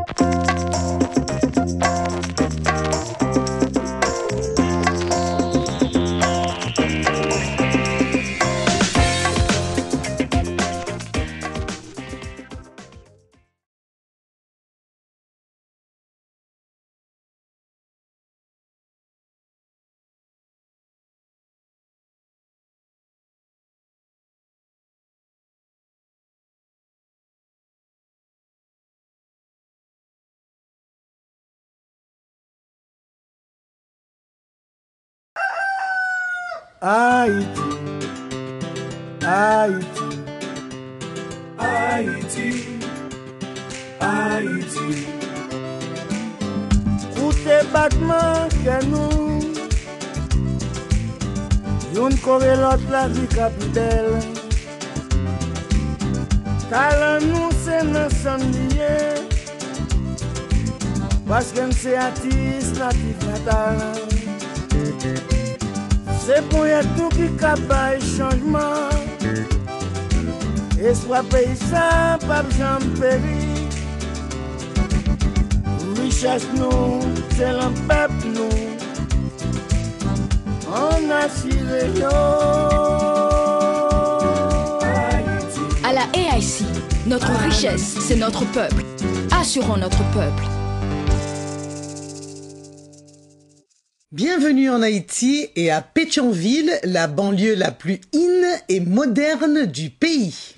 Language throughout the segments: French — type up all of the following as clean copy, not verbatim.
Haïti, Haïti, Haïti, Haïti. Koute batman que nous, yon kore lot la vie kapi bel. Talan nous c'est nan san liye, paske m'se artiste natif natal. C'est pour tout qui capable changement. Espoir paysan, pas jamais péri. Richesse nous, c'est le peuple nous. On a tiré À la AIC, notre richesse, c'est notre peuple. Assurons notre peuple. Bienvenue en Haïti et à Pétionville, la banlieue la plus in et moderne du pays.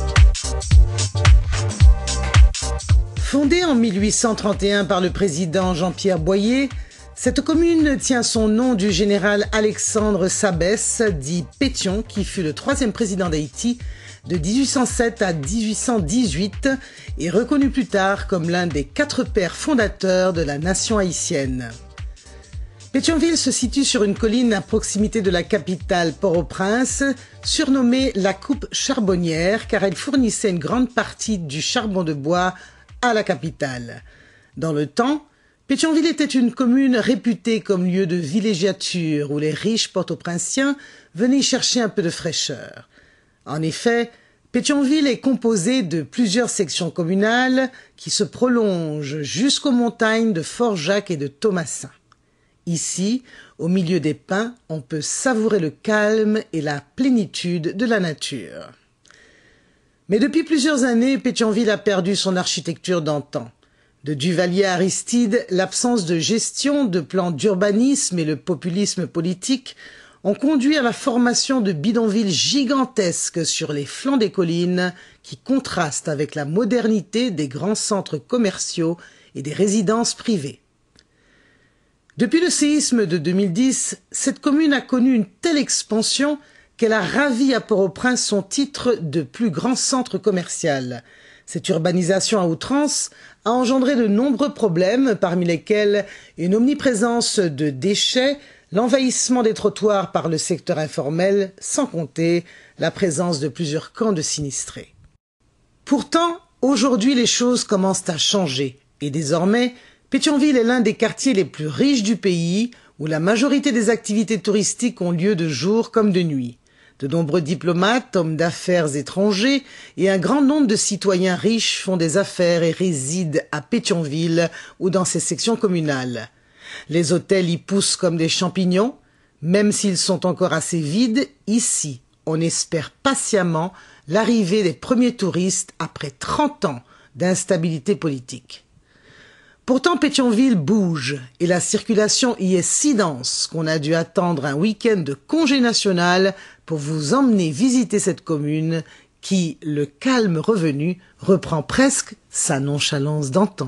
Fondée en 1831 par le président Jean-Pierre Boyer, cette commune tient son nom du général Alexandre Sabès, dit Pétion, qui fut le 3e président d'Haïti de 1807 à 1818 et reconnu plus tard comme l'un des 4 pères fondateurs de la nation haïtienne. Pétionville se situe sur une colline à proximité de la capitale Port-au-Prince, surnommée la Coupe charbonnière car elle fournissait une grande partie du charbon de bois à la capitale. Dans le temps, Pétionville était une commune réputée comme lieu de villégiature où les riches port-au-princiens venaient chercher un peu de fraîcheur. En effet, Pétionville est composée de plusieurs sections communales qui se prolongent jusqu'aux montagnes de Fort-Jacques et de Thomassin. Ici, au milieu des pins, on peut savourer le calme et la plénitude de la nature. Mais depuis plusieurs années, Pétionville a perdu son architecture d'antan. De Duvalier à Aristide, l'absence de gestion, de plans d'urbanisme et le populisme politique ont conduit à la formation de bidonvilles gigantesques sur les flancs des collines qui contrastent avec la modernité des grands centres commerciaux et des résidences privées. Depuis le séisme de 2010, cette commune a connu une telle expansion qu'elle a ravi à Port-au-Prince son titre de plus grand centre commercial. Cette urbanisation à outrance a engendré de nombreux problèmes, parmi lesquels une omniprésence de déchets, l'envahissement des trottoirs par le secteur informel, sans compter la présence de plusieurs camps de sinistrés. Pourtant, aujourd'hui, les choses commencent à changer et désormais, Pétionville est l'un des quartiers les plus riches du pays où la majorité des activités touristiques ont lieu de jour comme de nuit. De nombreux diplomates, hommes d'affaires étrangers et un grand nombre de citoyens riches font des affaires et résident à Pétionville ou dans ses sections communales. Les hôtels y poussent comme des champignons. Même s'ils sont encore assez vides, ici, on espère patiemment l'arrivée des premiers touristes après 30 ans d'instabilité politique. Pourtant, Pétionville bouge et la circulation y est si dense qu'on a dû attendre un week-end de congé national pour vous emmener visiter cette commune qui, le calme revenu, reprend presque sa nonchalance d'antan.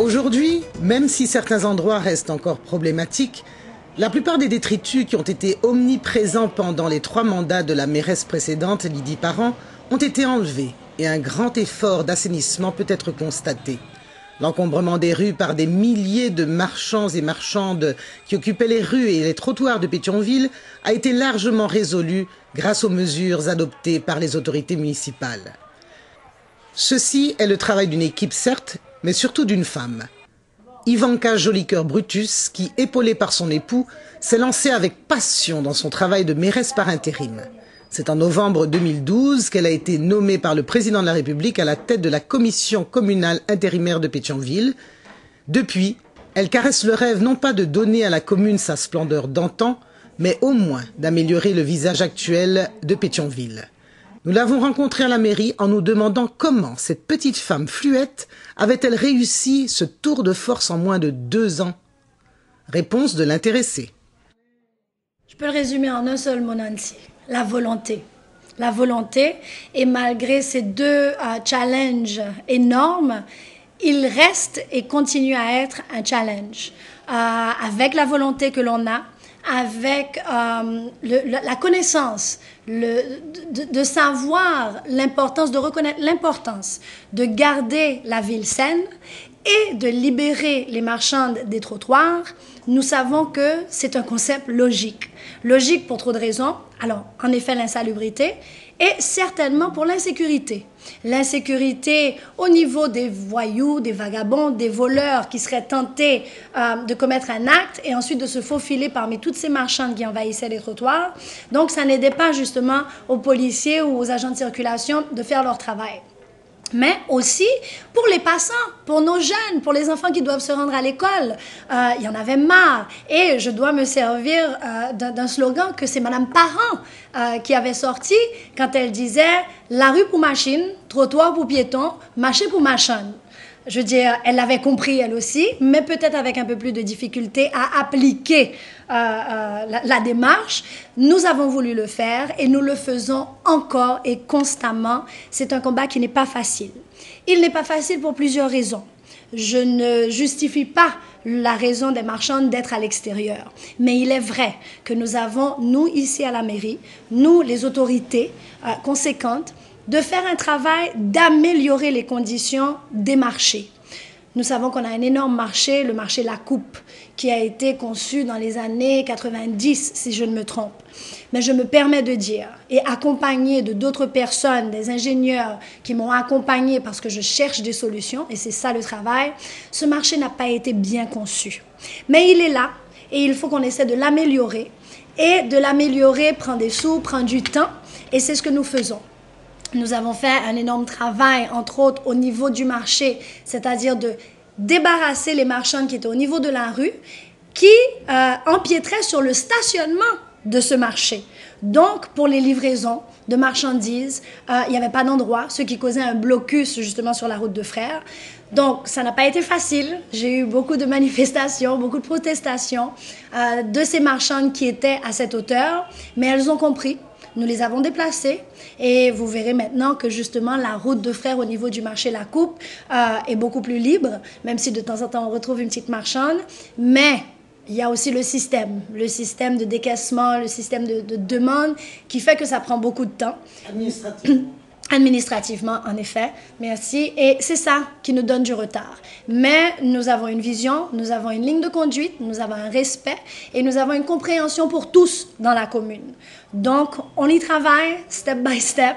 Aujourd'hui, même si certains endroits restent encore problématiques, la plupart des détritus qui ont été omniprésents pendant les 3 mandats de la mairesse précédente, Lydie Parent, ont été enlevés et un grand effort d'assainissement peut être constaté. L'encombrement des rues par des milliers de marchands et marchandes qui occupaient les rues et les trottoirs de Pétionville a été largement résolu grâce aux mesures adoptées par les autorités municipales. Ceci est le travail d'une équipe certes, mais surtout d'une femme. Ivanka Jolicoeur-Brutus, qui, épaulée par son époux, s'est lancée avec passion dans son travail de mairesse par intérim. C'est en novembre 2012 qu'elle a été nommée par le président de la République à la tête de la commission communale intérimaire de Pétionville. Depuis, elle caresse le rêve non pas de donner à la commune sa splendeur d'antan, mais au moins d'améliorer le visage actuel de Pétionville. Nous l'avons rencontrée à la mairie en nous demandant comment cette petite femme fluette avait-elle réussi ce tour de force en moins de 2 ans. Réponse de l'intéressée. Je peux le résumer en un seul mot, Nancy. La volonté. La volonté, et malgré ces 2 challenges énormes, il reste et continue à être un challenge. Avec la volonté que l'on a, avec la connaissance, de savoir l'importance, de reconnaître l'importance de garder la ville saine et de libérer les marchands des trottoirs, nous savons que c'est un concept logique. Logique pour trop de raisons. Alors, en effet, l'insalubrité et certainement pour l'insécurité. L'insécurité au niveau des voyous, des vagabonds, des voleurs qui seraient tentés de commettre un acte et ensuite de se faufiler parmi toutes ces marchandes qui envahissaient les trottoirs. Donc, ça n'aidait pas justement aux policiers ou aux agents de circulation de faire leur travail. Mais aussi pour les passants, pour nos jeunes, pour les enfants qui doivent se rendre à l'école. Il y en avait marre. Et je dois me servir d'un slogan que c'est Madame Parent qui avait sorti quand elle disait « La rue pour machine, trottoir pour piétons, marché pour machonne ». Je veux dire, elle l'avait compris elle aussi, mais peut-être avec un peu plus de difficulté à appliquer la démarche. Nous avons voulu le faire et nous le faisons encore et constamment. C'est un combat qui n'est pas facile. Il n'est pas facile pour plusieurs raisons. Je ne justifie pas la raison des marchands d'être à l'extérieur. Mais il est vrai que nous avons, nous ici à la mairie, nous les autorités conséquentes, de faire un travail d'améliorer les conditions des marchés. Nous savons qu'on a un énorme marché, le marché La Coupe, qui a été conçu dans les années 90, si je ne me trompe. Mais je me permets de dire, et accompagné de d'autres personnes, des ingénieurs qui m'ont accompagné parce que je cherche des solutions, et c'est ça le travail, ce marché n'a pas été bien conçu. Mais il est là, et il faut qu'on essaie de l'améliorer. Et de l'améliorer prend des sous, prend du temps, et c'est ce que nous faisons. Nous avons fait un énorme travail, entre autres, au niveau du marché, c'est-à-dire de débarrasser les marchands qui étaient au niveau de la rue, qui empiétraient sur le stationnement de ce marché. Donc, pour les livraisons de marchandises, il n'y avait pas d'endroit, ce qui causait un blocus justement sur la route de Frères. Donc, ça n'a pas été facile. J'ai eu beaucoup de manifestations, beaucoup de protestations de ces marchands qui étaient à cette hauteur, mais elles ont compris. Nous les avons déplacés et vous verrez maintenant que justement la route de Frères au niveau du marché La Coupe est beaucoup plus libre, même si de temps en temps on retrouve une petite marchande. Mais il y a aussi le système de décaissement, le système de demande qui fait que ça prend beaucoup de temps. Administrativement, en effet, merci. Et c'est ça qui nous donne du retard. Mais nous avons une vision, nous avons une ligne de conduite, nous avons un respect et nous avons une compréhension pour tous dans la commune. Donc, on y travaille, step by step.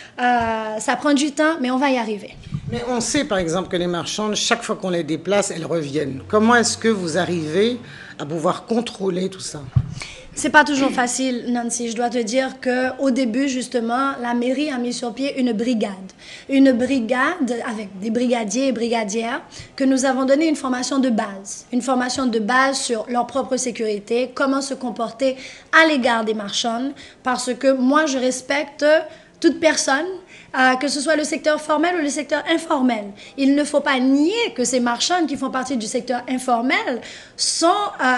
Ça prend du temps, mais on va y arriver. Mais on sait, par exemple, que les marchandes, chaque fois qu'on les déplace, elles reviennent. Comment est-ce que vous arrivez à pouvoir contrôler tout ça ? C'est pas toujours facile, Nancy. Je dois te dire qu'au début, justement, la mairie a mis sur pied une brigade. Une brigade avec des brigadiers et brigadières que nous avons donné une formation de base. Une formation de base sur leur propre sécurité, comment se comporter à l'égard des marchands. Parce que moi, je respecte toute personne, que ce soit le secteur formel ou le secteur informel. Il ne faut pas nier que ces marchands qui font partie du secteur informel font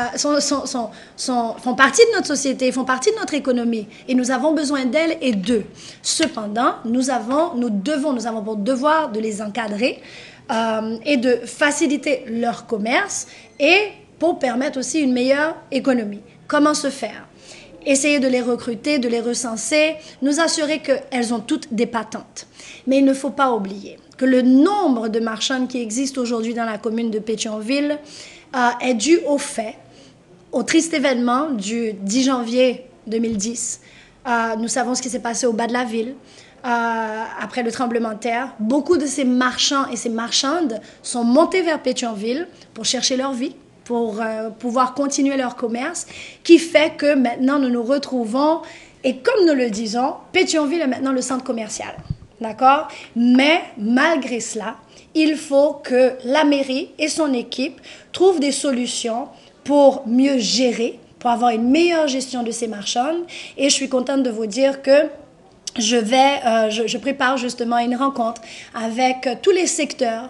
partie de notre société, font partie de notre économie. Et nous avons besoin d'elles et d'eux. Cependant, nous avons pour devoir de les encadrer, et de faciliter leur commerce et pour permettre aussi une meilleure économie. Comment se faire? Essayer de les recruter, de les recenser, nous assurer qu'elles ont toutes des patentes. Mais il ne faut pas oublier que le nombre de marchands qui existent aujourd'hui dans la commune de Pétionville est dû au triste événement du 10 janvier 2010. Nous savons ce qui s'est passé au bas de la ville. Après le tremblement de terre, beaucoup de ces marchands et ces marchandes sont montés vers Pétionville pour chercher leur vie, pour pouvoir continuer leur commerce, qui fait que maintenant nous nous retrouvons, et comme nous le disons, Pétionville est maintenant le centre commercial. D'accord? Mais malgré cela, il faut que la mairie et son équipe trouvent des solutions pour mieux gérer, pour avoir une meilleure gestion de ces marchands. Et je suis contente de vous dire que je prépare justement une rencontre avec tous les secteurs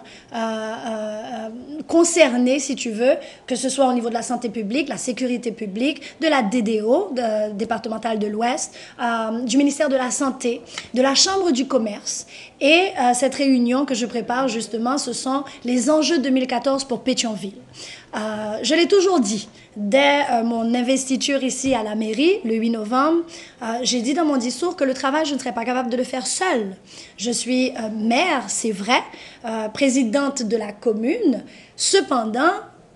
concernés, si tu veux, que ce soit au niveau de la santé publique, la sécurité publique, de la DDO, départementale de l'Ouest, du ministère de la Santé, de la Chambre du commerce. Et cette réunion que je prépare justement, ce sont les enjeux 2014 pour Pétionville. Je l'ai toujours dit, dès mon investiture ici à la mairie, le 8 novembre, j'ai dit dans mon discours que le travail, je ne serais pas capable de le faire seule. Je suis maire, c'est vrai, présidente de la commune. Cependant,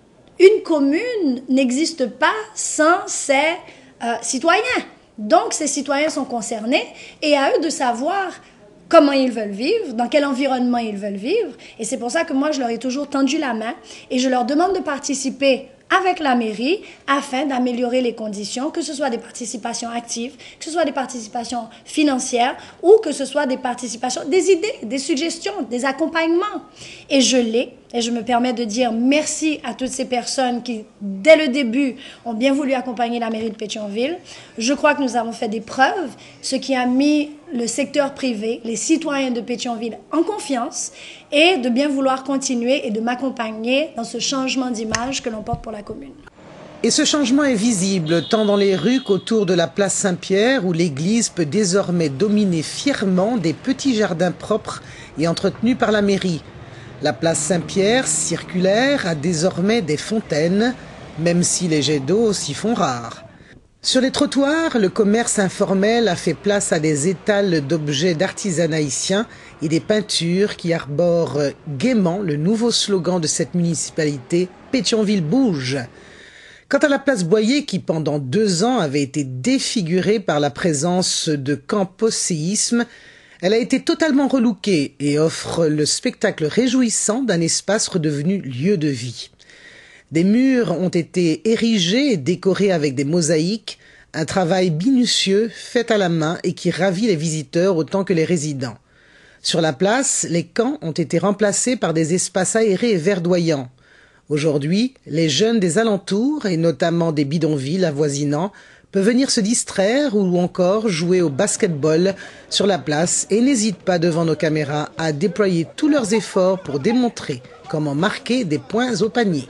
une commune n'existe pas sans ses citoyens. Donc, ces citoyens sont concernés et à eux de savoir comment ils veulent vivre, dans quel environnement ils veulent vivre. Et c'est pour ça que moi, je leur ai toujours tendu la main et je leur demande de participer avec la mairie afin d'améliorer les conditions, que ce soit des participations actives, que ce soit des participations financières ou que ce soit des participations, des idées, des suggestions, des accompagnements. Et je l'ai. Et je me permets de dire merci à toutes ces personnes qui, dès le début, ont bien voulu accompagner la mairie de Pétionville. Je crois que nous avons fait des preuves, ce qui a mis le secteur privé, les citoyens de Pétionville en confiance et de bien vouloir continuer et de m'accompagner dans ce changement d'image que l'on porte pour la commune. Et ce changement est visible tant dans les rues qu'autour de la place Saint-Pierre où l'église peut désormais dominer fièrement des petits jardins propres et entretenus par la mairie. La place Saint-Pierre, circulaire, a désormais des fontaines, même si les jets d'eau s'y font rares. Sur les trottoirs, le commerce informel a fait place à des étals d'objets d'artisanat haïtien et des peintures qui arborent gaiement le nouveau slogan de cette municipalité, Pétionville bouge. Quant à la place Boyer, qui pendant 2 ans avait été défigurée par la présence de camps post-séisme, elle a été totalement relookée et offre le spectacle réjouissant d'un espace redevenu lieu de vie. Des murs ont été érigés et décorés avec des mosaïques, un travail minutieux fait à la main et qui ravit les visiteurs autant que les résidents. Sur la place, les camps ont été remplacés par des espaces aérés et verdoyants. Aujourd'hui, les jeunes des alentours, et notamment des bidonvilles avoisinants, peuvent venir se distraire ou encore jouer au basket-ball sur la place et n'hésitent pas devant nos caméras à déployer tous leurs efforts pour démontrer comment marquer des points au panier.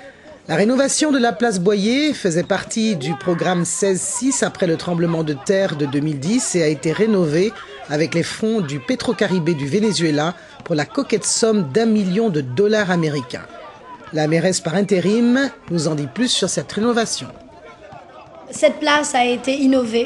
La rénovation de la place Boyer faisait partie du programme 16-6 après le tremblement de terre de 2010 et a été rénovée avec les fonds du Petrocaribé du Venezuela pour la coquette somme d'1 million de dollars américains. La mairesse par intérim nous en dit plus sur cette rénovation. Cette place a été innovée,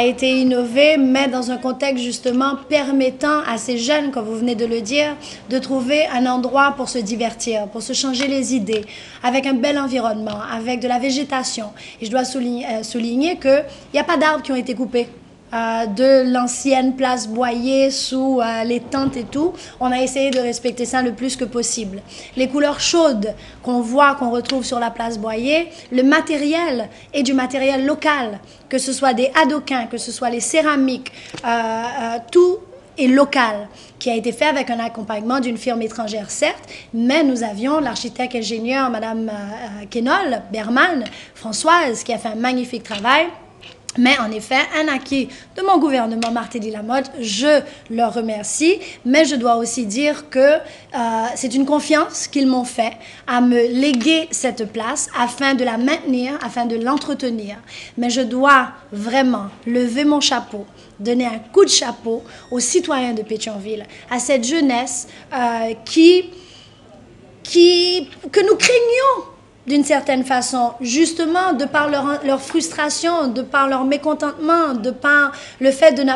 mais dans un contexte justement permettant à ces jeunes, comme vous venez de le dire, de trouver un endroit pour se divertir, pour se changer les idées, avec un bel environnement, avec de la végétation. Et je dois souligner qu'il n'y a pas d'arbres qui ont été coupés. De l'ancienne place Boyer sous les tentes et tout, on a essayé de respecter ça le plus que possible. Les couleurs chaudes qu'on voit, qu'on retrouve sur la place Boyer, le matériel est du matériel local, que ce soit des adoquins, que ce soit les céramiques, tout est local, qui a été fait avec un accompagnement d'une firme étrangère, certes, mais nous avions l'architecte ingénieur, Madame Kenol Berman, Françoise, qui a fait un magnifique travail. Mais en effet, un acquis de mon gouvernement, Martelly Lamotte, je leur remercie. Mais je dois aussi dire que c'est une confiance qu'ils m'ont fait à me léguer cette place afin de la maintenir, afin de l'entretenir. Mais je dois vraiment lever mon chapeau, donner un coup de chapeau aux citoyens de Pétionville, à cette jeunesse qui que nous craignions d'une certaine façon, justement de par leur frustration, de par leur mécontentement, de par le fait de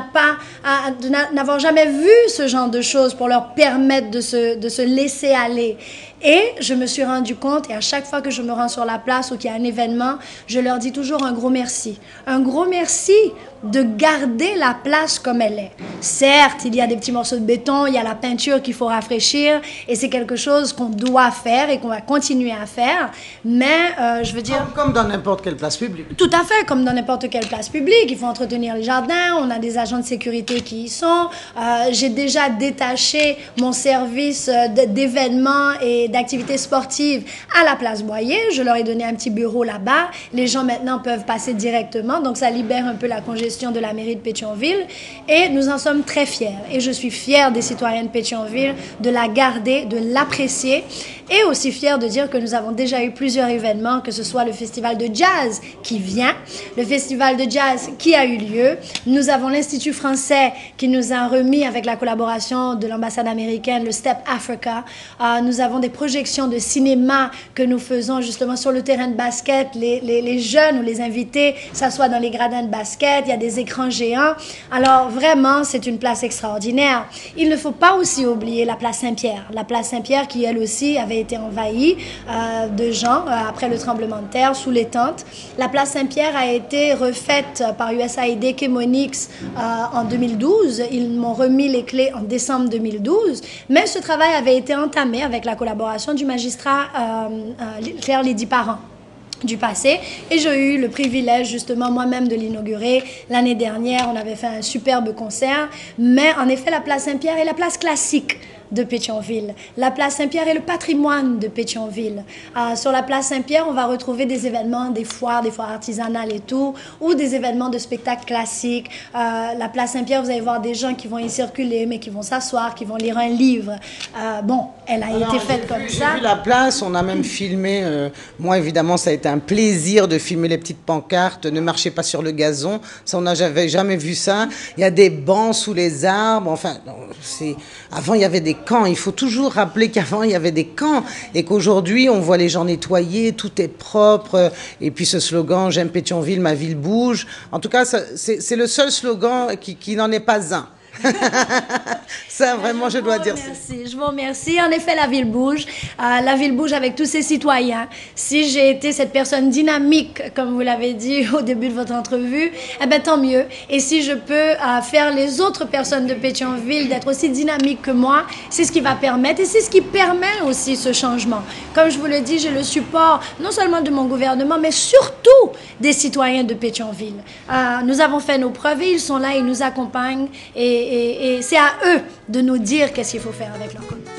n'avoir jamais vu ce genre de choses pour leur permettre de se laisser aller. Et je me suis rendu compte, et à chaque fois que je me rends sur la place ou qu'il y a un événement, je leur dis toujours un gros merci. Un gros merci de garder la place comme elle est. Certes, il y a des petits morceaux de béton, il y a la peinture qu'il faut rafraîchir, et c'est quelque chose qu'on doit faire et qu'on va continuer à faire, mais je veux dire... Comme dans n'importe quelle place publique. Tout à fait, comme dans n'importe quelle place publique. Il faut entretenir les jardins, on a des agents de sécurité qui y sont. J'ai déjà détaché mon service d'événements et d'activités sportives à la place Boyer. Je leur ai donné un petit bureau là-bas. Les gens maintenant peuvent passer directement, donc ça libère un peu la congestion de la mairie de Pétionville. Et nous en sommes très fiers. Et je suis fière des citoyens de Pétionville de la garder, de l'apprécier. Et aussi fière de dire que nous avons déjà eu plusieurs événements, que ce soit le festival de jazz qui vient, le festival de jazz qui a eu lieu. Nous avons l'Institut français qui nous a remis, avec la collaboration de l'ambassade américaine, le Step Africa. Nous avons des projections de cinéma que nous faisons justement sur le terrain de basket. Les jeunes ou les invités s'assoient dans les gradins de basket. Il y a des écrans géants. Alors vraiment, c'est une place extraordinaire. Il ne faut pas aussi oublier la place Saint-Pierre. La place Saint-Pierre qui, elle aussi, avait été envahie de gens après le tremblement de terre sous les tentes. La place Saint-Pierre a été refaite par USAID Chemonix en 2012. Ils m'ont remis les clés en décembre 2012. Mais ce travail avait été entamé avec la collaboration du magistrat Claire Lédy-Parent du passé, et j'ai eu le privilège justement moi-même de l'inaugurer l'année dernière. On avait fait un superbe concert, mais en effet la place Saint-Pierre est la place classique de Pétionville. La place Saint-Pierre est le patrimoine de Pétionville. Sur la place Saint-Pierre, on va retrouver des événements, des foires artisanales et tout, ou des événements de spectacles classiques. La place Saint-Pierre, vous allez voir des gens qui vont y circuler, mais qui vont s'asseoir, qui vont lire un livre. Bon, elle a été faite comme ça. J'ai vu la place, on a même filmé. Moi, évidemment, ça a été un plaisir de filmer les petites pancartes. Ne marchez pas sur le gazon. Ça, on n'avait jamais vu ça. Il y a des bancs sous les arbres. Enfin, avant, il y avait des camps. Il faut toujours rappeler qu'avant, il y avait des camps et qu'aujourd'hui, on voit les gens nettoyer, tout est propre. Et puis ce slogan, j'aime Pétionville, ma ville bouge. En tout cas, c'est le seul slogan qui n'en est pas un. Ça, vraiment, je dois dire. Je vous remercie. En effet, la ville bouge. La ville bouge avec tous ses citoyens. Si j'ai été cette personne dynamique, comme vous l'avez dit au début de votre entrevue, eh ben, tant mieux. Et si je peux faire les autres personnes de Pétionville d'être aussi dynamiques que moi, c'est ce qui va permettre et c'est ce qui permet aussi ce changement. Comme je vous le dis, j'ai le support non seulement de mon gouvernement, mais surtout des citoyens de Pétionville. Nous avons fait nos preuves et ils sont là, ils nous accompagnent et c'est à eux de nous dire qu'est-ce qu'il faut faire avec leur commune.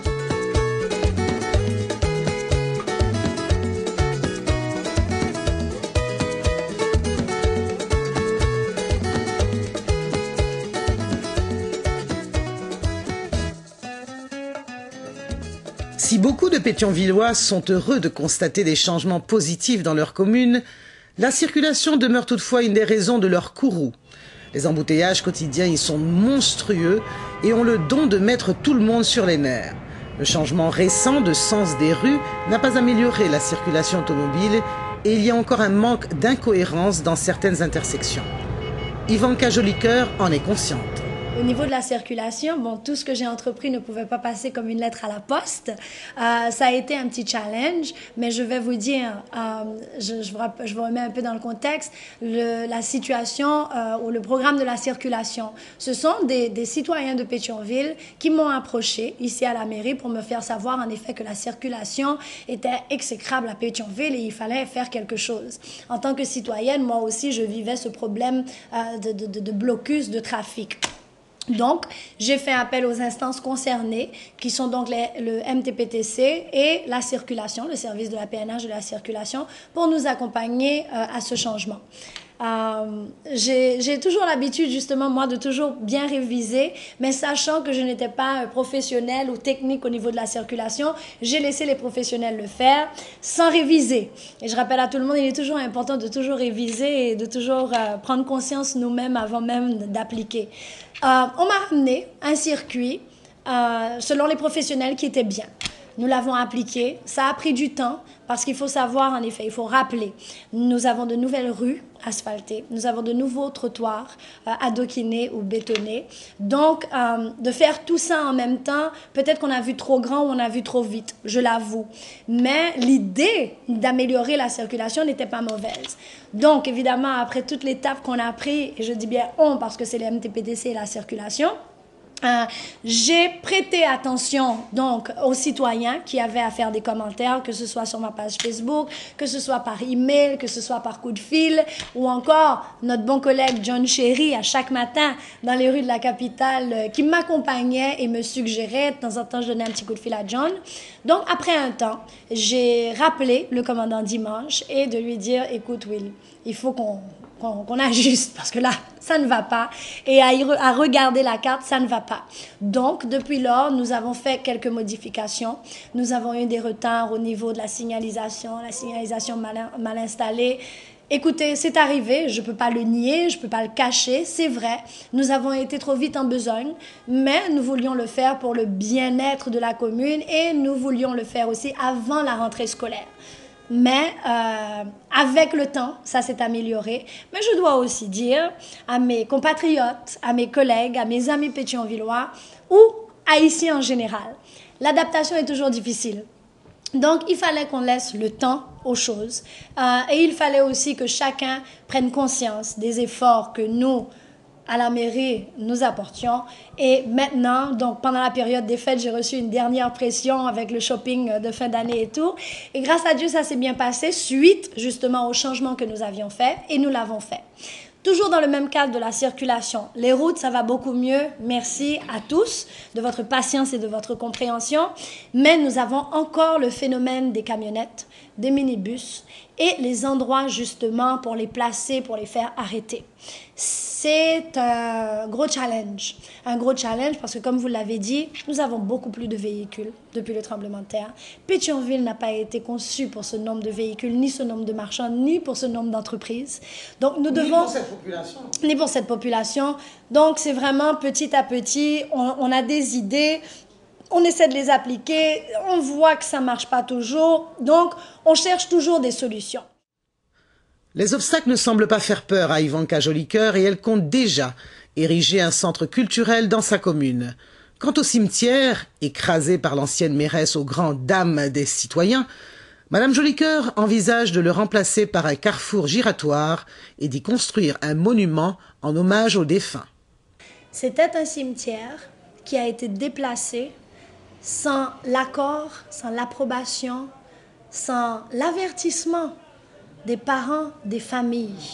Si beaucoup de Pétionvillois sont heureux de constater des changements positifs dans leur commune, la circulation demeure toutefois une des raisons de leur courroux. Les embouteillages quotidiens y sont monstrueux et ont le don de mettre tout le monde sur les nerfs. Le changement récent de sens des rues n'a pas amélioré la circulation automobile et il y a encore un manque d'incohérence dans certaines intersections. Ivanka Jolicoeur en est consciente. Au niveau de la circulation, bon, tout ce que j'ai entrepris ne pouvait pas passer comme une lettre à la poste. Ça a été un petit challenge, mais je vais vous dire, je vous remets un peu dans le contexte, la situation ou le programme de la circulation. Ce sont des citoyens de Pétionville qui m'ont approché ici à la mairie pour me faire savoir en effet que la circulation était exécrable à Pétionville et il fallait faire quelque chose. En tant que citoyenne, moi aussi, je vivais ce problème de blocus de trafic. Donc, j'ai fait appel aux instances concernées, qui sont donc le MTPTC et la circulation, le service de la PNH de la circulation, pour nous accompagner à ce changement. J'ai toujours l'habitude, justement, moi, de toujours bien réviser, mais sachant que je n'étais pas professionnelle ou technique au niveau de la circulation, j'ai laissé les professionnels le faire sans réviser. Et je rappelle à tout le monde, il est toujours important de toujours réviser et de toujours prendre conscience nous-mêmes avant même d'appliquer. On m'a ramené un circuit selon les professionnels qui était bien. nous l'avons appliqué. Ça a pris du temps parce qu'il faut savoir, en effet, il faut rappeler, nous avons de nouvelles rues asphaltées, nous avons de nouveaux trottoirs adoquinés ou bétonnés. Donc, de faire tout ça en même temps, peut-être qu'on a vu trop grand ou on a vu trop vite, je l'avoue. Mais l'idée d'améliorer la circulation n'était pas mauvaise. Donc, évidemment, après toute l'étape qu'on a prise, et je dis bien on parce que c'est le MTPDC et la circulation, j'ai prêté attention donc aux citoyens qui avaient à faire des commentaires, que ce soit sur ma page Facebook, que ce soit par email, que ce soit par coup de fil, ou encore notre bon collègue John Chéry à chaque matin dans les rues de la capitale qui m'accompagnait et me suggérait. De temps en temps, je donnais un petit coup de fil à John. Donc, après un temps, j'ai rappelé le commandant Dimanche et de lui dire, écoute Will, il faut qu'on ajuste parce que là, ça ne va pas. Et à regarder la carte, ça ne va pas. Donc, depuis lors, nous avons fait quelques modifications. Nous avons eu des retards au niveau de la signalisation mal installée. Écoutez, c'est arrivé, je ne peux pas le nier, je ne peux pas le cacher, c'est vrai. Nous avons été trop vite en besogne, mais nous voulions le faire pour le bien-être de la commune et nous voulions le faire aussi avant la rentrée scolaire. Mais avec le temps, ça s'est amélioré. Mais je dois aussi dire à mes compatriotes, à mes collègues, à mes amis pétionvillois ou haïtiens en général, l'adaptation est toujours difficile. Donc, il fallait qu'on laisse le temps aux choses. Et il fallait aussi que chacun prenne conscience des efforts que nous, à la mairie, nous apportions. Et maintenant, donc pendant la période des fêtes, j'ai reçu une dernière pression avec le shopping de fin d'année et tout. Et grâce à Dieu, ça s'est bien passé suite justement au changement que nous avions fait. Et nous l'avons fait. Toujours dans le même cadre de la circulation. Les routes, ça va beaucoup mieux. Merci à tous de votre patience et de votre compréhension. Mais nous avons encore le phénomène des camionnettes, des minibus et les endroits justement pour les placer, pour les faire arrêter. C'est un gros challenge parce que comme vous l'avez dit, nous avons beaucoup plus de véhicules depuis le tremblement de terre. Pétionville n'a pas été conçu pour ce nombre de véhicules, ni ce nombre de marchands, ni pour ce nombre d'entreprises. Donc nous devons... Ni pour cette population. Ni pour cette population. Donc c'est vraiment petit à petit, on a des idées, on essaie de les appliquer, on voit que ça ne marche pas toujours, donc on cherche toujours des solutions. Les obstacles ne semblent pas faire peur à Ivanka Jolicoeur et elle compte déjà ériger un centre culturel dans sa commune. Quant au cimetière, écrasé par l'ancienne mairesse aux grandes dames des citoyens, Madame Jolicoeur envisage de le remplacer par un carrefour giratoire et d'y construire un monument en hommage aux défunts. C'était un cimetière qui a été déplacé sans l'accord, sans l'approbation, sans l'avertissement des parents, des familles.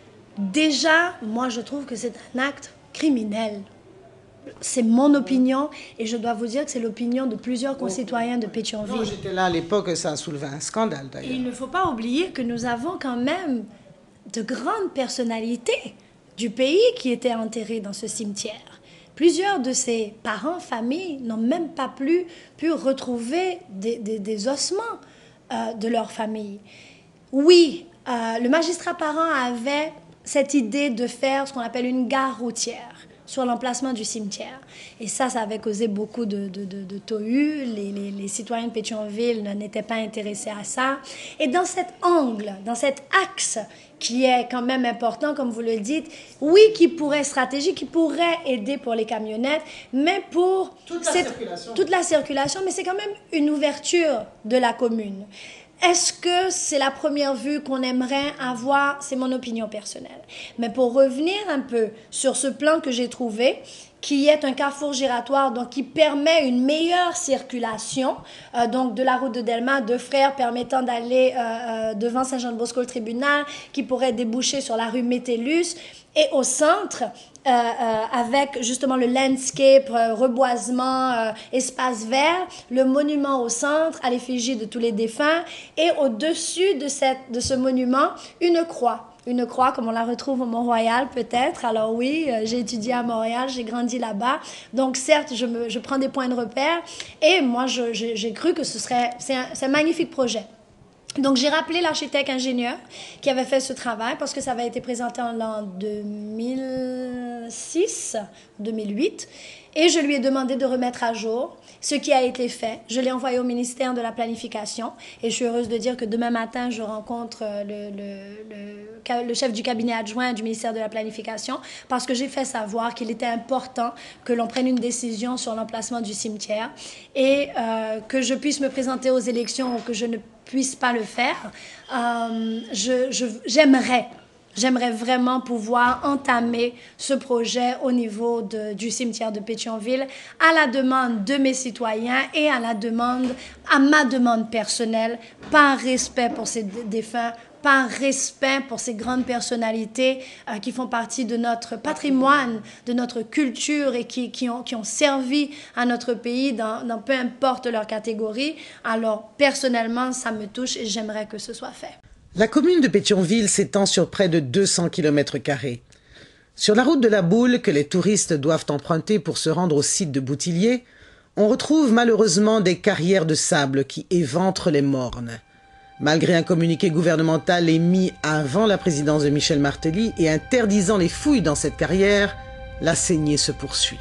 Déjà, moi, je trouve que c'est un acte criminel. C'est mon opinion et je dois vous dire que c'est l'opinion de plusieurs concitoyens de Pétionville. Non, j'étais là à l'époque, ça a soulevé un scandale d'ailleurs. Il ne faut pas oublier que nous avons quand même de grandes personnalités du pays qui étaient enterrées dans ce cimetière. Plusieurs de ces parents, familles, n'ont même pas pu retrouver des ossements de leur famille. Oui, le magistrat parent avait cette idée de faire ce qu'on appelle une gare routière sur l'emplacement du cimetière. Et ça avait causé beaucoup de tohu. Les citoyens de Pétionville n'étaient pas intéressés à ça. Et dans cet angle, dans cet axe qui est quand même important, comme vous le dites, oui, qui pourrait stratégique, qui pourrait aider pour les camionnettes, mais pour toute la circulation, mais c'est quand même une ouverture de la commune. Est-ce que c'est la première vue qu'on aimerait avoir? C'est mon opinion personnelle. Mais pour revenir un peu sur ce plan que j'ai trouvé, qui est un carrefour giratoire, donc qui permet une meilleure circulation, donc de la route de Delma, de Frères, permettant d'aller devant Saint-Jean-de-Bosco le tribunal, qui pourrait déboucher sur la rue Métellus, et au centre, avec justement le landscape, reboisement, espace vert, le monument au centre à l'effigie de tous les défunts, et au-dessus de ce monument, une croix. Une croix, comme on la retrouve au Mont-Royal peut-être. Alors oui, j'ai étudié à Montréal, j'ai grandi là-bas. Donc certes, je prends des points de repère. Et moi, j'ai cru que c'est un magnifique projet. Donc, j'ai rappelé l'architecte ingénieur qui avait fait ce travail parce que ça avait été présenté en l'an 2006, 2008. Et je lui ai demandé de remettre à jour ce qui a été fait. Je l'ai envoyé au ministère de la Planification et je suis heureuse de dire que demain matin, je rencontre le chef du cabinet adjoint du ministère de la Planification parce que j'ai fait savoir qu'il était important que l'on prenne une décision sur l'emplacement du cimetière et que je puisse me présenter aux élections ou que je ne puisse pas le faire. J'aimerais vraiment pouvoir entamer ce projet au niveau du cimetière de Pétionville à la demande de mes citoyens et à ma demande personnelle, par respect pour ces défunts, par respect pour ces grandes personnalités qui font partie de notre patrimoine, de notre culture et qui ont servi à notre pays dans peu importe leur catégorie. Alors, personnellement, ça me touche et j'aimerais que ce soit fait. La commune de Pétionville s'étend sur près de 200 km². Sur la route de la Boule que les touristes doivent emprunter pour se rendre au site de Boutillier, on retrouve malheureusement des carrières de sable qui éventrent les mornes. Malgré un communiqué gouvernemental émis avant la présidence de Michel Martelly et interdisant les fouilles dans cette carrière, la saignée se poursuit.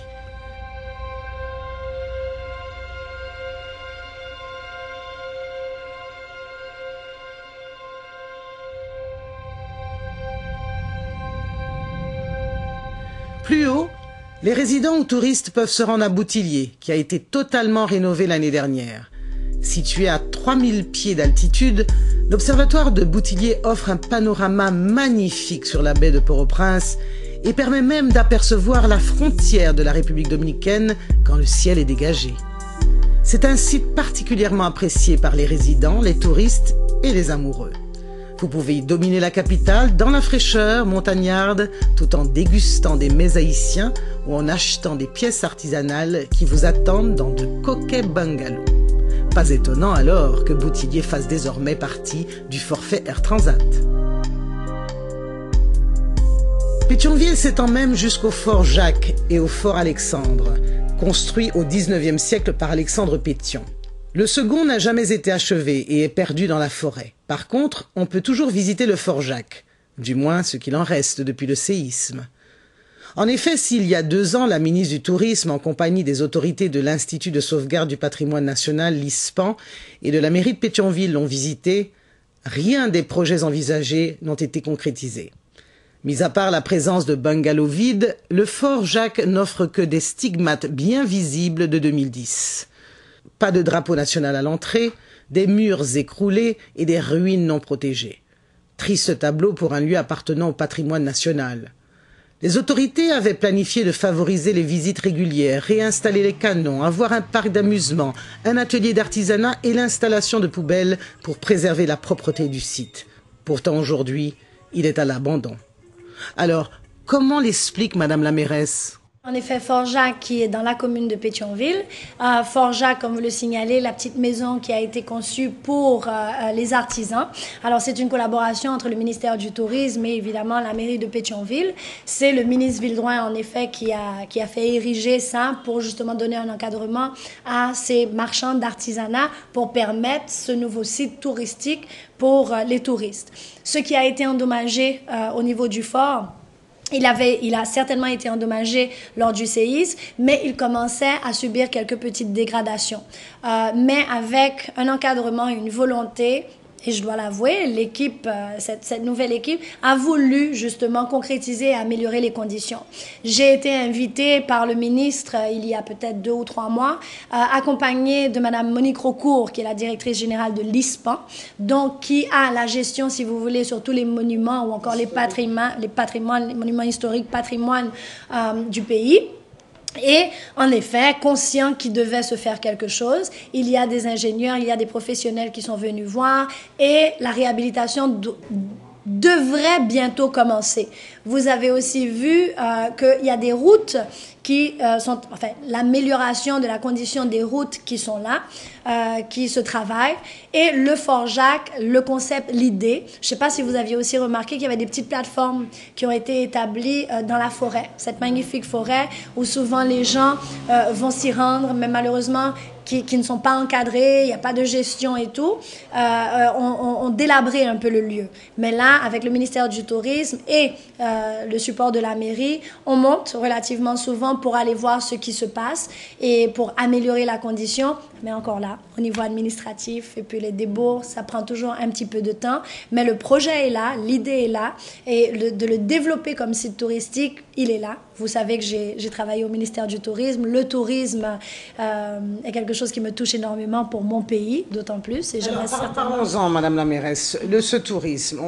Plus haut, les résidents ou touristes peuvent se rendre à Boutillier, qui a été totalement rénové l'année dernière. Situé à 3000 pieds d'altitude, l'observatoire de Boutillier offre un panorama magnifique sur la baie de Port-au-Prince et permet même d'apercevoir la frontière de la République dominicaine quand le ciel est dégagé. C'est un site particulièrement apprécié par les résidents, les touristes et les amoureux. Vous pouvez y dominer la capitale dans la fraîcheur montagnarde tout en dégustant des mets haïtiens ou en achetant des pièces artisanales qui vous attendent dans de coquets bungalows. Pas étonnant alors que Boutillier fasse désormais partie du forfait Air Transat. Pétionville s'étend même jusqu'au fort Jacques et au fort Alexandre, construit au XIXe siècle par Alexandre Pétion. Le second n'a jamais été achevé et est perdu dans la forêt. Par contre, on peut toujours visiter le fort Jacques, du moins ce qu'il en reste depuis le séisme. En effet, s'il y a 2 ans, la ministre du Tourisme, en compagnie des autorités de l'Institut de sauvegarde du patrimoine national, l'ISPAN, et de la mairie de Pétionville l'ont visité, rien des projets envisagés n'ont été concrétisés. Mis à part la présence de bungalows vides, le fort Jacques n'offre que des stigmates bien visibles de 2010. Pas de drapeau national à l'entrée, des murs écroulés et des ruines non protégées. Triste tableau pour un lieu appartenant au patrimoine national. Les autorités avaient planifié de favoriser les visites régulières, réinstaller les canons, avoir un parc d'amusement, un atelier d'artisanat et l'installation de poubelles pour préserver la propreté du site. Pourtant aujourd'hui, il est à l'abandon. Alors, comment l'explique Madame la mairesse ? En effet, Fort Jacques qui est dans la commune de Pétionville. Fort Jacques, comme vous le signalez, la petite maison qui a été conçue pour les artisans. Alors, c'est une collaboration entre le ministère du Tourisme et évidemment la mairie de Pétionville. C'est le ministre Vildroin, en effet, qui a fait ériger ça pour justement donner un encadrement à ces marchands d'artisanat pour permettre ce nouveau site touristique pour les touristes. Ce qui a été endommagé au niveau du fort, il a certainement été endommagé lors du séisme, mais il commençait à subir quelques petites dégradations. Mais avec un encadrement et une volonté, et je dois l'avouer, l'équipe, cette nouvelle équipe a voulu justement concrétiser et améliorer les conditions. J'ai été invitée par le ministre il y a peut-être 2 ou 3 mois, accompagnée de Madame Monique Rocourt, qui est la directrice générale de l'ISPAN, donc qui a la gestion, si vous voulez, sur tous les monuments ou encore les monuments historiques, patrimoine du pays. Et en effet, conscient qu'il devait se faire quelque chose, il y a des ingénieurs, il y a des professionnels qui sont venus voir et la réhabilitation devrait bientôt commencer. Vous avez aussi vu qu'il y a des routes qui sont, enfin, l'amélioration de la condition des routes qui sont là, qui se travaillent. Et le Fort Jacques, le concept, l'idée, je ne sais pas si vous aviez aussi remarqué qu'il y avait des petites plateformes qui ont été établies dans la forêt, cette magnifique forêt où souvent les gens vont s'y rendre, mais malheureusement, qui ne sont pas encadrés, il n'y a pas de gestion et tout, ont délabré un peu le lieu. Mais là, avec le ministère du Tourisme et le support de la mairie, on monte relativement souvent pour aller voir ce qui se passe et pour améliorer la condition. Mais encore là, au niveau administratif et puis les débours, ça prend toujours un petit peu de temps. Mais le projet est là, l'idée est là et de le développer comme site touristique, il est là. Vous savez que j'ai travaillé au ministère du Tourisme. Le tourisme est quelque chose qui me touche énormément pour mon pays, d'autant plus. Et Parlons-en, Madame la mairesse. Ce tourisme,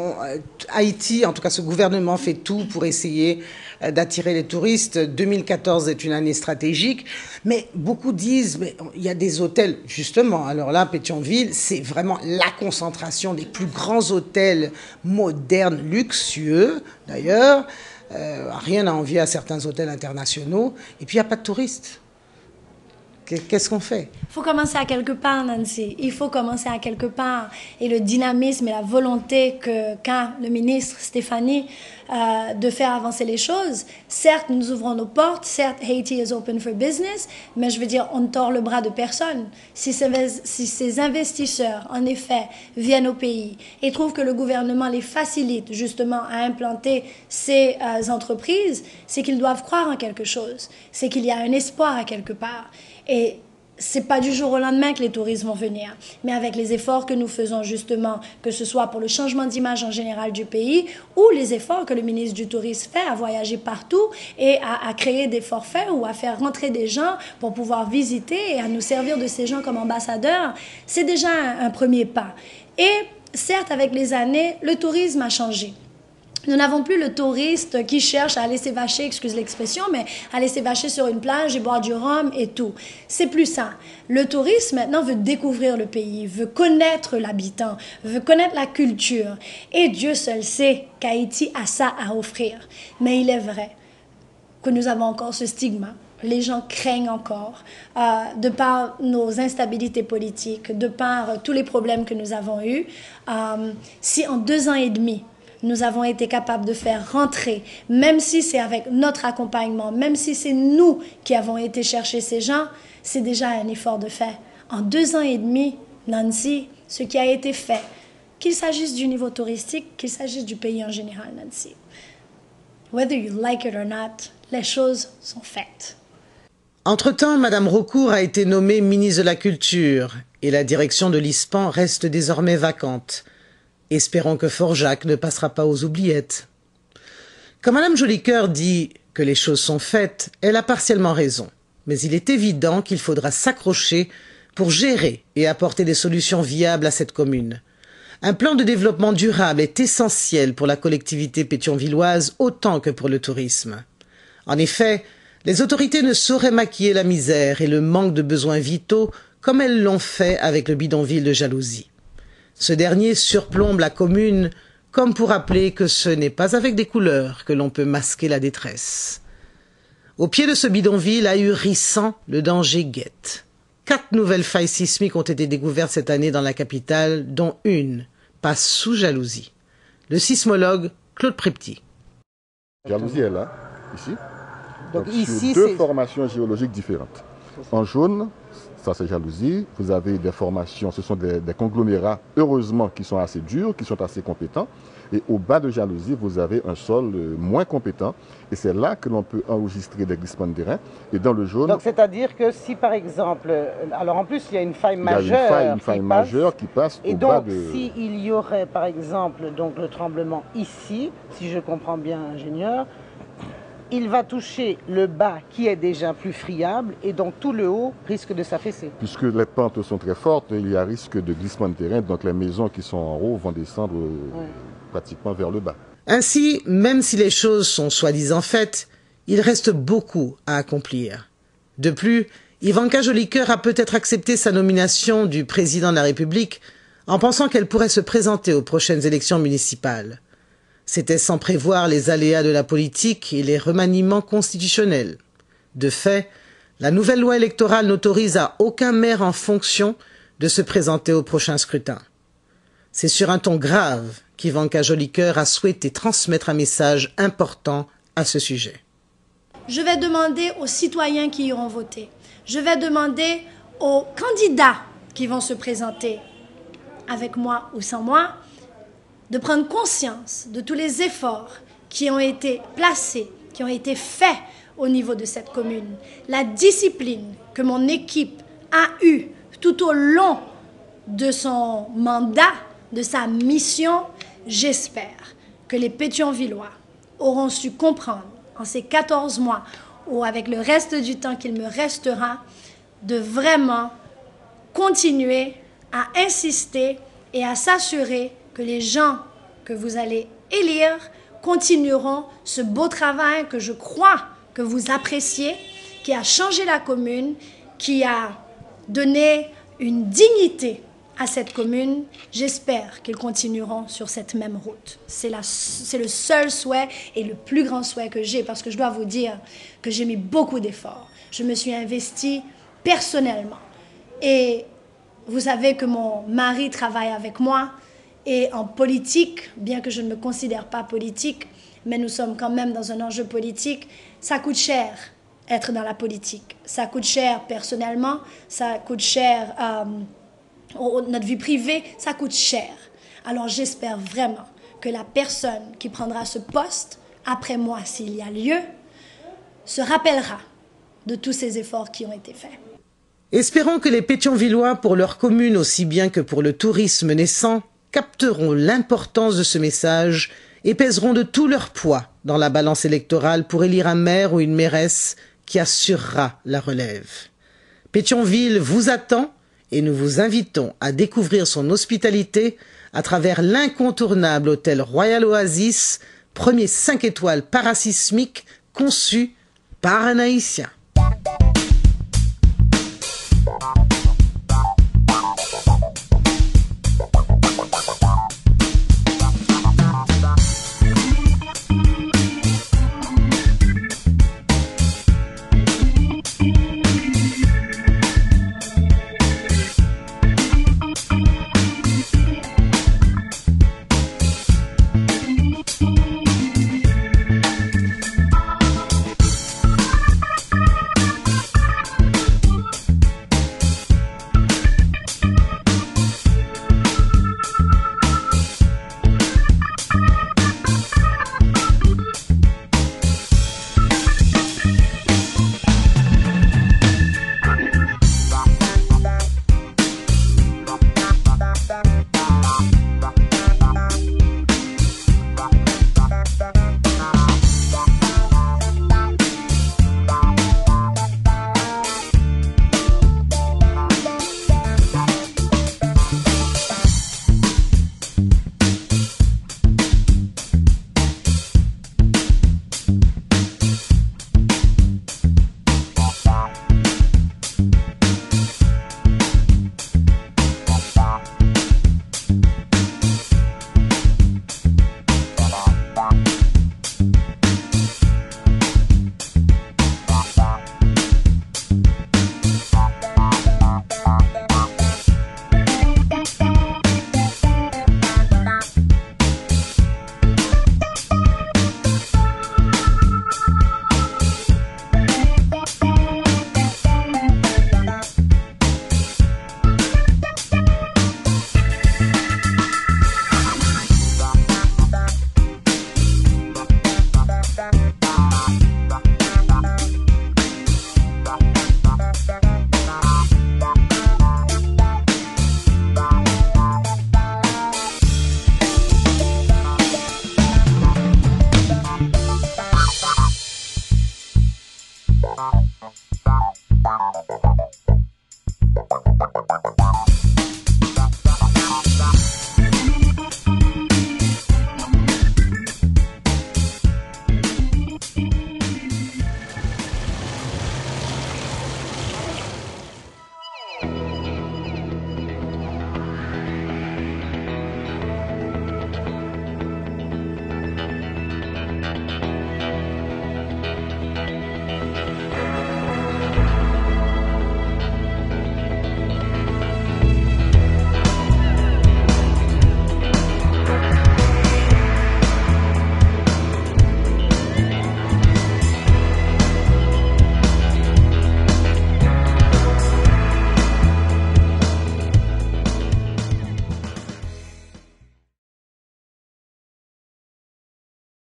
Haïti, en tout cas ce gouvernement fait tout pour essayer d'attirer les touristes. 2014 est une année stratégique, mais beaucoup disent, mais il y a des hôtels, justement. Alors là, Pétionville, c'est vraiment la concentration des plus grands hôtels modernes, luxueux, d'ailleurs. Rien à envier à certains hôtels internationaux. Et puis, il n'y a pas de touristes. Qu'est-ce qu'on fait? Il faut commencer à quelque part, Nancy. Il faut commencer à quelque part. Et le dynamisme et la volonté qu'a le ministre Stéphanie de faire avancer les choses. Certes, nous ouvrons nos portes. Certes, Haiti is open for business. Mais je veux dire, on ne tord le bras de personne. Si ces investisseurs, en effet, viennent au pays et trouvent que le gouvernement les facilite justement à implanter ces entreprises, c'est qu'ils doivent croire en quelque chose. C'est qu'il y a un espoir à quelque part. Et c'est pas du jour au lendemain que les touristes vont venir, mais avec les efforts que nous faisons justement, que ce soit pour le changement d'image en général du pays ou les efforts que le ministre du Tourisme fait à voyager partout et à créer des forfaits ou à faire rentrer des gens pour pouvoir visiter et à nous servir de ces gens comme ambassadeurs, c'est déjà un premier pas. Et certes, avec les années, le tourisme a changé. Nous n'avons plus le touriste qui cherche à aller s'évacher, excuse l'expression, mais à aller s'évacher sur une plage et boire du rhum et tout. C'est plus ça. Le touriste, maintenant, veut découvrir le pays, veut connaître l'habitant, veut connaître la culture. Et Dieu seul sait qu'Haïti a ça à offrir. Mais il est vrai que nous avons encore ce stigma. Les gens craignent encore, de par nos instabilités politiques, de par tous les problèmes que nous avons eus. Si en 2 ans et demi, nous avons été capables de faire rentrer, même si c'est avec notre accompagnement, même si c'est nous qui avons été chercher ces gens, c'est déjà un effort de fait. En 2 ans et demi, Nancy, ce qui a été fait, qu'il s'agisse du niveau touristique, qu'il s'agisse du pays en général, Nancy. Whether you like it or not, les choses sont faites. Entre-temps, Madame Raucourt a été nommée ministre de la Culture et la direction de l'ISPAN reste désormais vacante. Espérons que Fort-Jacques ne passera pas aux oubliettes. Quand Madame Jolicoeur dit que les choses sont faites, elle a partiellement raison. Mais il est évident qu'il faudra s'accrocher pour gérer et apporter des solutions viables à cette commune. Un plan de développement durable est essentiel pour la collectivité pétionvilloise autant que pour le tourisme. En effet, les autorités ne sauraient maquiller la misère et le manque de besoins vitaux comme elles l'ont fait avec le bidonville de Jalousie. Ce dernier surplombe la commune comme pour rappeler que ce n'est pas avec des couleurs que l'on peut masquer la détresse. Au pied de ce bidonville ahurissant, le danger guette. 4 nouvelles failles sismiques ont été découvertes cette année dans la capitale, dont une passe sous Jalousie. Le sismologue Claude Prepty. Jalousie est là, ici. Donc ici, sur 2 formations géologiques différentes. En jaune, ça c'est Jalousie. Vous avez des formations, ce sont des conglomérats, heureusement, qui sont assez durs, qui sont assez compétents. Et au bas de Jalousie, vous avez un sol moins compétent. Et c'est là que l'on peut enregistrer des glissements de terrain. Et dans le jaune... Donc c'est-à-dire que si par exemple... Alors en plus, il y a une faille majeure. Il y a une faille majeure qui passe au bas de... Et donc, s'il y aurait par exemple donc, le tremblement ici, si je comprends bien, ingénieur, il va toucher le bas qui est déjà plus friable et donc tout le haut risque de s'affaisser. Puisque les pentes sont très fortes, il y a risque de glissement de terrain, donc les maisons qui sont en haut vont descendre pratiquement vers le bas. Ainsi, même si les choses sont soi-disant faites, il reste beaucoup à accomplir. De plus, Ivanka Jolicoeur a peut-être accepté sa nomination du président de la République en pensant qu'elle pourrait se présenter aux prochaines élections municipales. C'était sans prévoir les aléas de la politique et les remaniements constitutionnels. De fait, la nouvelle loi électorale n'autorise à aucun maire en fonction de se présenter au prochain scrutin. C'est sur un ton grave qu'Ivanka Jolicoeur a souhaité transmettre un message important à ce sujet. Je vais demander aux citoyens qui iront voter. Je vais demander aux candidats qui vont se présenter avec moi ou sans moi, de prendre conscience de tous les efforts qui ont été placés, qui ont été faits au niveau de cette commune. La discipline que mon équipe a eue tout au long de son mandat, de sa mission, j'espère que les Pétionvillois auront su comprendre en ces 14 mois ou avec le reste du temps qu'il me restera, de vraiment continuer à insister et à s'assurer que les gens que vous allez élire continueront ce beau travail que je crois que vous appréciez, qui a changé la commune, qui a donné une dignité à cette commune. J'espère qu'ils continueront sur cette même route. C'est le seul souhait et le plus grand souhait que j'ai, parce que je dois vous dire que j'ai mis beaucoup d'efforts. Je me suis investie personnellement. Et vous savez que mon mari travaille avec moi. Et en politique, bien que je ne me considère pas politique, mais nous sommes quand même dans un enjeu politique, ça coûte cher être dans la politique. Ça coûte cher personnellement, ça coûte cher notre vie privée, ça coûte cher. Alors j'espère vraiment que la personne qui prendra ce poste, après moi s'il y a lieu, se rappellera de tous ces efforts qui ont été faits. Espérons que les Pétionvillois, pour leur commune aussi bien que pour le tourisme naissant, capteront l'importance de ce message et pèseront de tout leur poids dans la balance électorale pour élire un maire ou une mairesse qui assurera la relève. Pétionville vous attend et nous vous invitons à découvrir son hospitalité à travers l'incontournable hôtel Royal Oasis, premier 5 étoiles parasismique conçu par un Haïtien.